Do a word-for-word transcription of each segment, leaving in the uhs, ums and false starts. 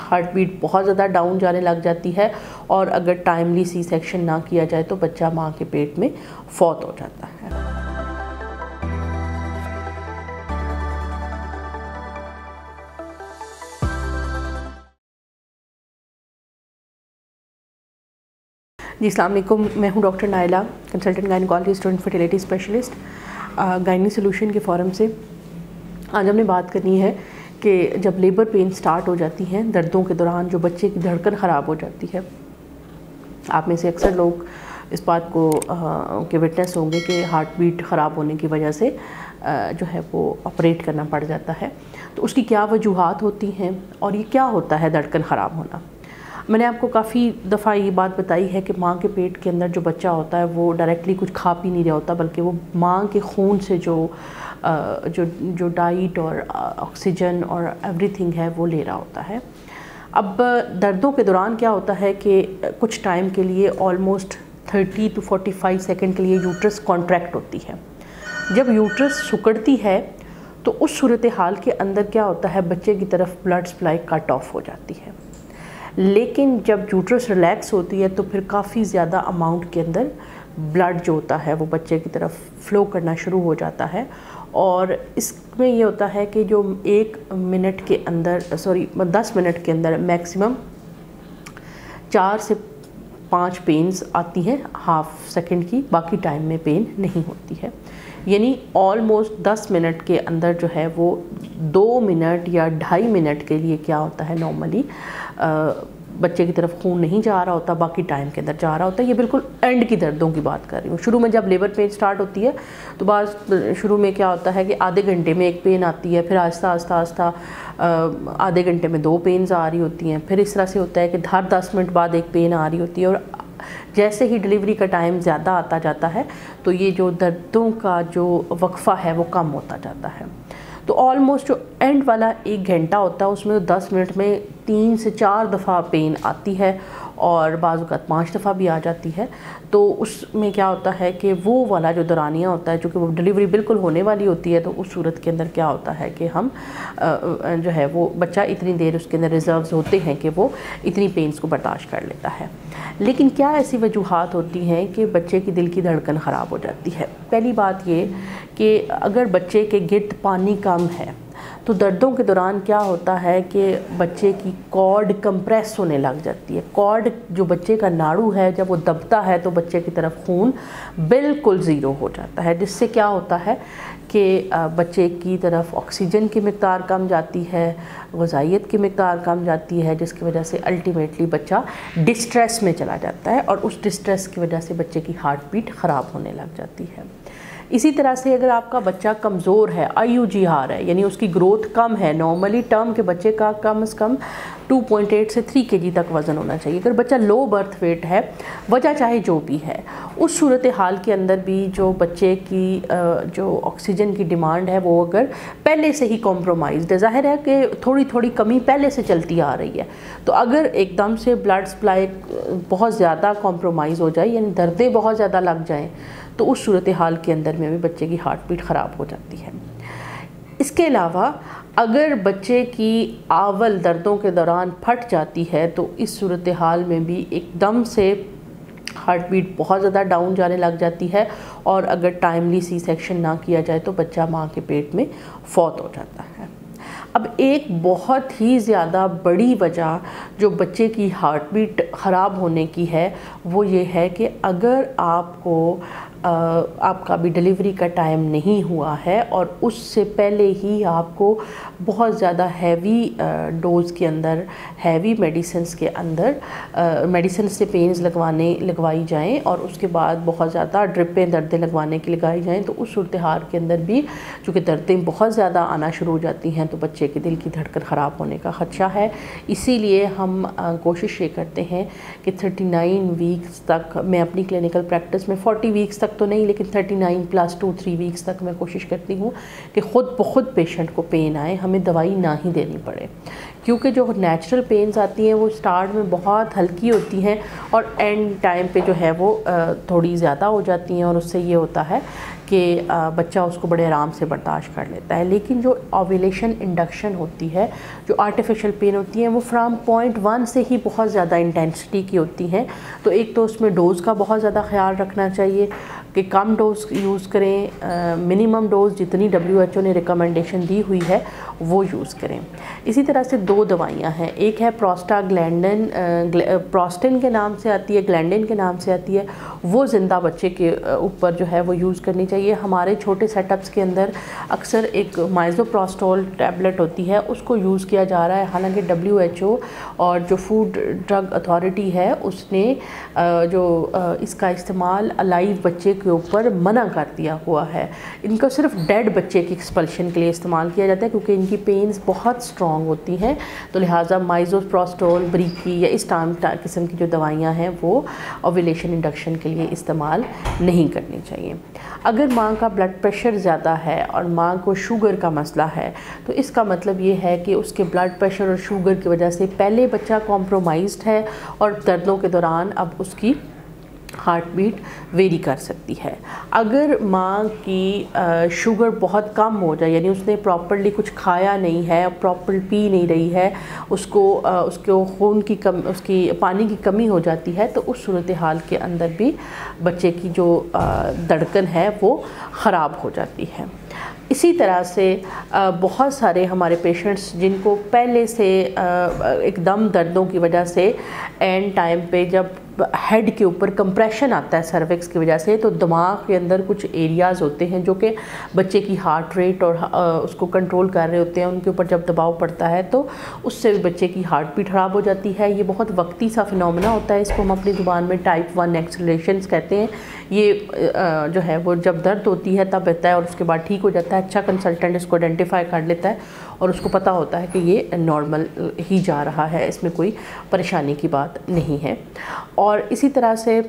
Heart beat बहुत ज़्यादा down जाने लग जाती है और अगर टाइमली सी सेक्शन ना किया जाए तो बच्चा माँ के पेट में फौत हो जाता है। जी अस्सलाम वालेकुम, मैं हूँ डॉक्टर नाइला, कंसल्टेंट गायनेकोलॉजिस्ट और इनफर्टिलिटी स्पेशलिस्ट गायनी सोल्यूशन के फोरम से। आज हमने बात करनी है कि जब लेबर पेन स्टार्ट हो जाती हैं, दर्दों के दौरान जो बच्चे की धड़कन ख़राब हो जाती है। आप में से अक्सर लोग इस बात को आ, के विटनेस होंगे कि हार्ट बीट ख़राब होने की वजह से आ, जो है वो ऑपरेट करना पड़ जाता है। तो उसकी क्या वजूहात होती हैं और ये क्या होता है धड़कन ख़राब होना। मैंने आपको काफ़ी दफ़ा ये बात बताई है कि माँ के पेट के अंदर जो बच्चा होता है वो डायरेक्टली कुछ खा पी नहीं रहा होता, बल्कि वो माँ के खून से जो जो जो डाइट और ऑक्सीजन और एवरीथिंग है वो ले रहा होता है। अब दर्दों के दौरान क्या होता है कि कुछ टाइम के लिए almost thirty two forty five second के लिए यूट्रस कॉन्ट्रैक्ट होती है। जब यूट्रस सिकुड़ती है तो उस सूरत हाल के अंदर क्या होता है, बच्चे की तरफ ब्लड सप्लाई कट ऑफ हो जाती है। लेकिन जब यूट्रस रिलैक्स होती है तो फिर काफ़ी ज़्यादा अमाउंट के अंदर ब्लड जो होता है वो बच्चे की तरफ फ़्लो करना शुरू हो जाता है। और इसमें ये होता है कि जो एक मिनट के अंदर सॉरी दस मिनट के अंदर मैक्सिमम चार से पाँच पेन्स आती हैं हाफ सेकंड की, बाकी टाइम में पेन नहीं होती है। यानी ऑलमोस्ट दस मिनट के अंदर जो है वो दो मिनट या ढाई मिनट के लिए क्या होता है, नॉर्मली बच्चे की तरफ खून नहीं जा रहा होता, बाकी टाइम के अंदर जा रहा होता है। ये बिल्कुल एंड की दर्दों की बात कर रही हूँ। शुरू में जब लेबर पेन स्टार्ट होती है तो बात शुरू में क्या होता है कि आधे घंटे में एक पेन आती है, फिर आहिस्ता आहिस्ता आहिस्ता आधे घंटे में दो पेन्स आ रही होती हैं, फिर इस तरह से होता है कि हर दस मिनट बाद एक पेन आ रही होती है। और जैसे ही डिलीवरी का टाइम ज़्यादा आता जाता है तो ये जो दर्दों का जो वक्फ़ा है वो कम होता जाता है। तो ऑलमोस्ट जो एंड वाला एक घंटा होता है उसमें तो दस मिनट में तीन से चार दफ़ा पेन आती है और बाज़ औक़ात पाँच दफ़ा भी आ जाती है। तो उसमें क्या होता है कि वो वाला जो दौरानिया होता है, चूँकि वो डिलीवरी बिल्कुल होने वाली होती है, तो उस सूरत के अंदर क्या होता है कि हम जो है वो बच्चा इतनी देर उसके अंदर रिज़र्व्स होते हैं कि वो इतनी पेन्स को बर्दाश्त कर लेता है। लेकिन क्या ऐसी वजूहात होती हैं कि बच्चे की दिल की धड़कन ख़राब हो जाती है। पहली बात ये कि अगर बच्चे के गिर्द पानी कम है तो दर्दों के दौरान क्या होता है कि बच्चे की कॉर्ड कंप्रेस होने लग जाती है। कॉर्ड जो बच्चे का नाड़ू है जब वो दबता है तो बच्चे की तरफ खून बिल्कुल ज़ीरो हो जाता है, जिससे क्या होता है कि बच्चे की तरफ ऑक्सीजन की मिक़दार कम जाती है, ग़िज़ाइयत की मिक़दार कम जाती है, जिसकी वजह से अल्टीमेटली बच्चा डिस्ट्रेस में चला जाता है और उस डिस्ट्रेस की वजह से बच्चे की हार्ट बीट ख़राब होने लग जाती है। इसी तरह से अगर आपका बच्चा कमज़ोर है, आई यू जी आर है, यानी उसकी ग्रोथ कम है, नॉर्मली टर्म के बच्चे का कम से कम टू पॉइंट एट से थ्री केजी तक वज़न होना चाहिए। अगर बच्चा लो बर्थ वेट है, वजह चाहे जो भी है, उस सूरत हाल के अंदर भी जो बच्चे की जो ऑक्सीजन की डिमांड है वो अगर पहले से ही कॉम्प्रोमाइज़्ड है, ज़ाहिर है कि थोड़ी थोड़ी कमी पहले से चलती आ रही है, तो अगर एकदम से ब्लड सप्लाई बहुत ज़्यादा कॉम्प्रोमाइज़ हो जाए, यानी दर्दें बहुत ज़्यादा लग जाएँ, तो उस सूरत हाल के अंदर में भी बच्चे की हार्ट बीट ख़राब हो जाती है। इसके अलावा अगर बच्चे की आवल दर्दों के दौरान फट जाती है तो इस सूरत हाल में भी एकदम से हार्ट बीट बहुत ज़्यादा डाउन जाने लग जाती है और अगर टाइमली सी सेक्शन ना किया जाए तो बच्चा माँ के पेट में फौत हो जाता है। अब एक बहुत ही ज़्यादा बड़ी वजह जो बच्चे की हार्ट बीट ख़राब होने की है वो ये है कि अगर आपको आ, आपका भी डिलीवरी का टाइम नहीं हुआ है और उससे पहले ही आपको बहुत ज़्यादा हैवी डोज़ के अंदर, हैवी मेडिसिन्स के अंदर मेडिसिन से पेन्स लगवाने लगवाई जाएं और उसके बाद बहुत ज़्यादा ड्रिपें दर्दें लगवाने की लगाई जाएं, तो उस सूरत हाल के अंदर भी चूँकि दर्दें बहुत ज़्यादा आना शुरू हो जाती हैं तो बच्चे के दिल की धड़कन ख़राब होने का ख़दशा है। इसीलिए हम आ, कोशिश ये करते हैं कि थर्टी नाइन वीक्स तक, मैं अपनी क्लिनिकल प्रैक्टिस में फोर्टी वीक्स तक तो नहीं लेकिन thirty nine plus two three weeks तक मैं कोशिश करती हूँ कि ख़ुद ब खुद पेशेंट को पेन आए, हमें दवाई ना ही देनी पड़े, क्योंकि जो नेचुरल पेन्स आती हैं वो स्टार्ट में बहुत हल्की होती हैं और एंड टाइम पे जो है वो थोड़ी ज़्यादा हो जाती हैं, और उससे ये होता है कि बच्चा उसको बड़े आराम से बर्दाश्त कर लेता है। लेकिन जो ओव्यूलेशन इंडक्शन होती है, जो आर्टिफिशियल पेन होती हैं, वो फ्राम पॉइंट वन से ही बहुत ज़्यादा इंटेंसिटी की होती हैं। तो एक तो उसमें डोज़ का बहुत ज़्यादा ख्याल रखना चाहिए कि कम डोज यूज़ करें, मिनिमम डोज जितनी डब्ल्यू एच ओ ने रिकमेंडेशन दी हुई है वो यूज़ करें। इसी तरह से दो दवाइयाँ हैं, एक है प्रोस्टाग्लैंडिन, प्रोस्टिन के नाम से आती है, ग्लैंडिन के नाम से आती है, वो ज़िंदा बच्चे के ऊपर जो है वो यूज़ करनी चाहिए। हमारे छोटे सेटअप्स के अंदर अक्सर एक माइज़ोप्रोस्टोल टैबलेट होती है, उसको यूज़ किया जा रहा है, हालांकि डब्ल्यू एच ओ और जो फूड ड्रग अथॉरिटी है उसने जो इसका इस्तेमाल अलाइव बच्चे के ऊपर मना कर दिया हुआ है। इनको सिर्फ डेड बच्चे की एक्सपल्शन के लिए इस्तेमाल किया जाता है, क्योंकि इनकी पेन्स बहुत स्ट्रॉन्ग होती हैं। तो लिहाजा माइज़ोप्रोस्टोल, ब्रीकी या इस टाइम किस्म की जो दवाइयाँ हैं वो ओव्यूलेशन इंडक्शन के लिए इस्तेमाल नहीं करनी चाहिए। अगर माँ का ब्लड प्रेशर ज़्यादा है और माँ को शुगर का मसला है, तो इसका मतलब ये है कि उसके ब्लड प्रेशर और शुगर की वजह से पहले बच्चा कॉम्प्रोमाइज़्ड है और दर्दों के दौरान अब उसकी हार्ट बीट वेरी कर सकती है। अगर माँ की आ, शुगर बहुत कम हो जाए, यानी उसने प्रॉपर्ली कुछ खाया नहीं है, प्रॉपर पी नहीं रही है, उसको आ, उसको खून की कम उसकी पानी की कमी हो जाती है, तो उस सूरत हाल के अंदर भी बच्चे की जो आ, धड़कन है वो ख़राब हो जाती है। इसी तरह से बहुत सारे हमारे पेशेंट्स जिनको पहले से एकदम दर्दों की वजह से एंड टाइम पे जब हेड के ऊपर कंप्रेशन आता है सर्विक्स की वजह से, तो दिमाग के अंदर कुछ एरियाज़ होते हैं जो कि बच्चे की हार्ट रेट और उसको कंट्रोल कर रहे होते हैं, उनके ऊपर जब दबाव पड़ता है तो उससे भी बच्चे की हार्ट बीट ख़राब हो जाती है। ये बहुत वक्ती सा फिनोमेना होता है, इसको हम अपनी ज़ुबान में टाइप वन एक्सेलरेशंस कहते हैं। ये जो है वो जब दर्द होती है तब रहता है और उसके बाद ठीक हो जाता है। अच्छा कंसल्टेंट इसको आइडेंटिफाई कर लेता है और उसको पता होता है कि ये नॉर्मल ही जा रहा है, इसमें कोई परेशानी की बात नहीं है। और इसी तरह से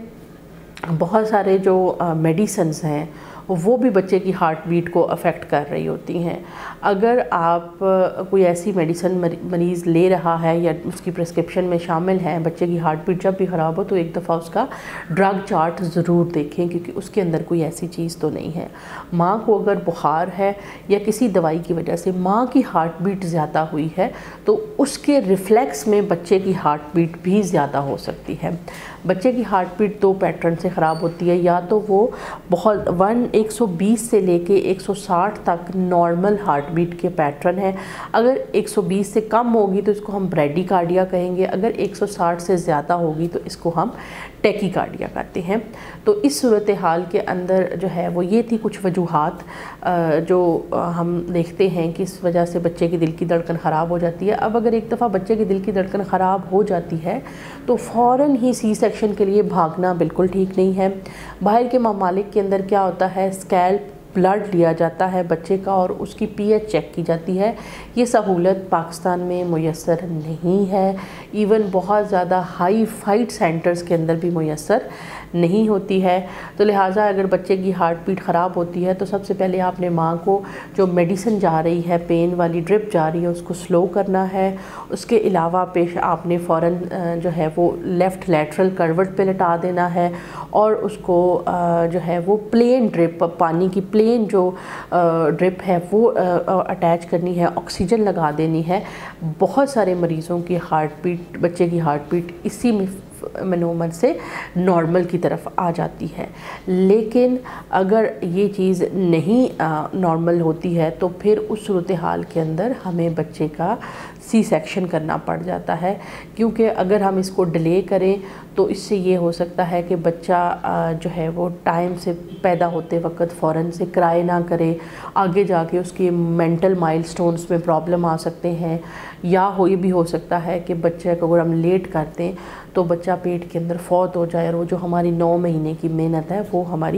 बहुत सारे जो मेडिसिन्स हैं वो भी बच्चे की हार्ट बीट को अफेक्ट कर रही होती हैं। अगर आप कोई ऐसी मेडिसिन मरीज़ ले रहा है या उसकी प्रिस्क्रिप्शन में शामिल है, बच्चे की हार्ट बीट जब भी ख़राब हो तो एक दफ़ा उसका ड्रग चार्ट ज़रूर देखें, क्योंकि उसके अंदर कोई ऐसी चीज़ तो नहीं है। माँ को अगर बुखार है या किसी दवाई की वजह से माँ की हार्ट बीट ज़्यादा हुई है तो उसके रिफ्लेक्स में बच्चे की हार्ट बीट भी ज़्यादा हो सकती है। बच्चे की हार्ट बीट दो पैटर्न से ख़राब होती है, या तो वो बहुत वन एक सौ बीस से लेके एक सौ साठ तक नॉर्मल हार्ट बीट के पैटर्न है। अगर एक सौ बीस से कम होगी तो इसको हम ब्रेडिकार्डिया कहेंगे, अगर एक सौ साठ से ज़्यादा होगी तो इसको हम टैकीकार्डिया कहते हैं। तो इस सूरत हाल के अंदर जो है वो ये थी कुछ वजूहात जो हम देखते हैं कि इस वजह से बच्चे की दिल की धड़कन ख़राब हो जाती है। अब अगर एक दफ़ा बच्चे की दिल की धड़कन ख़राब हो जाती है तो फ़ौरन ही सी सेक्शन के लिए भागना बिल्कुल ठीक नहीं है। बाहर के ममालिक के अंदर क्या होता है, स्कैल्प ब्लड लिया जाता है बच्चे का और उसकी पीएच चेक की जाती है। ये सहूलत पाकिस्तान में मुयस्सर नहीं है, इवन बहुत ज़्यादा हाई फाइड सेंटर्स के अंदर भी मुयस्सर नहीं होती है। तो लिहाजा अगर बच्चे की हार्ट बीट ख़राब होती है तो सबसे पहले आपने माँ को जो मेडिसिन जा रही है, पेन वाली ड्रिप जा रही है, उसको स्लो करना है। उसके अलावा पेश आपने फ़ौरन जो है वो लेफ़्ट लैटरल करवट पे लटा देना है और उसको जो है वो प्लेन ड्रिप, पानी की प्लेन जो ड्रिप है वो अटैच करनी है, ऑक्सीजन लगा देनी है। बहुत सारे मरीज़ों की हार्ट बीट, बच्चे की हार्ट बीट इसी में मनोमन से नॉर्मल की तरफ आ जाती है। लेकिन अगर ये चीज़ नहीं नॉर्मल होती है तो फिर उस सूरत हाल के अंदर हमें बच्चे का सी सेक्शन करना पड़ जाता है, क्योंकि अगर हम इसको डिले करें तो इससे ये हो सकता है कि बच्चा जो है वो टाइम से पैदा होते वक्त फ़ौरन से क्राई ना करे, आगे जाके उसकी मेंटल माइलस्टोन्स में प्रॉब्लम आ सकते हैं, या हो ये भी हो सकता है कि बच्चे को अगर हम लेट करते हैं तो बच्चा पेट के अंदर फौत हो जाए और वो जो हमारी नौ महीने की मेहनत है वो हमारी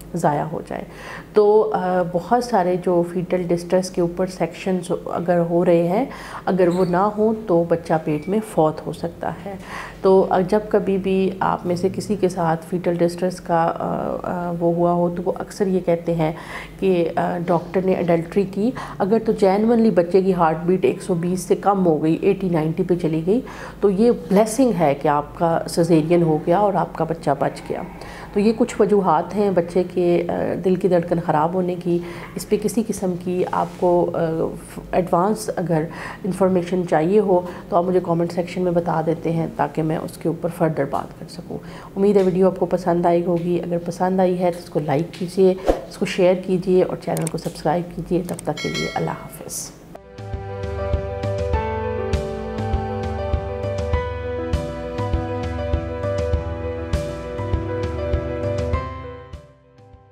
ज़ाया हो जाए। तो बहुत सारे जो फीटल डिस्ट्रेस के ऊपर सेक्शंस अगर हो रहे हैं, अगर वो ना हो तो बच्चा पेट में फौत हो सकता है। तो जब कभी भी आप में से किसी के साथ फीटल डिस्ट्रेस का वो हुआ हो तो वो अक्सर ये कहते हैं कि डॉक्टर ने अडल्ट्री की, अगर तो जेन्युइनली बच्चे की हार्ट बीट एक सौ बीस से कम हो गई, अस्सी नब्बे पे चली गई, तो ये ब्लेसिंग है कि आपका सिज़ेरियन हो गया और आपका बच्चा बच गया। तो ये कुछ वजूहात हैं बच्चे के दिल की धड़कन ख़राब होने की। इस पे किसी किस्म की आपको एडवांस अगर इंफॉर्मेशन चाहिए हो तो आप मुझे कमेंट सेक्शन में बता देते हैं ताकि मैं उसके ऊपर फर्दर बात कर सकूं। उम्मीद है वीडियो आपको पसंद आई होगी। अगर पसंद आई है तो इसको लाइक कीजिए, इसको शेयर कीजिए और चैनल को सब्सक्राइब कीजिए। तब तक के लिए अल्लाह हाफ़िज़।